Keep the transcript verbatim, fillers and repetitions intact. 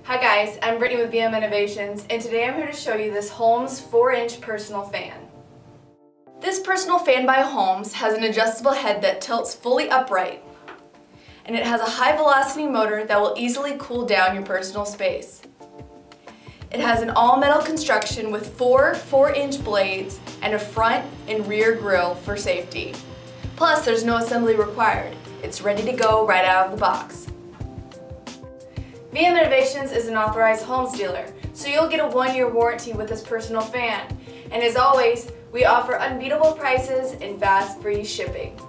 Hi guys, I'm Brittany with VMInnovations, and today I'm here to show you this Holmes four inch personal fan. This personal fan by Holmes has an adjustable head that tilts fully upright, and it has a high velocity motor that will easily cool down your personal space. It has an all-metal construction with four four inch blades and a front and rear grille for safety. Plus, there's no assembly required. It's ready to go right out of the box. VMInnovations is an authorized Holmes dealer, so you'll get a one-year warranty with this personal fan. And as always, we offer unbeatable prices and fast free shipping.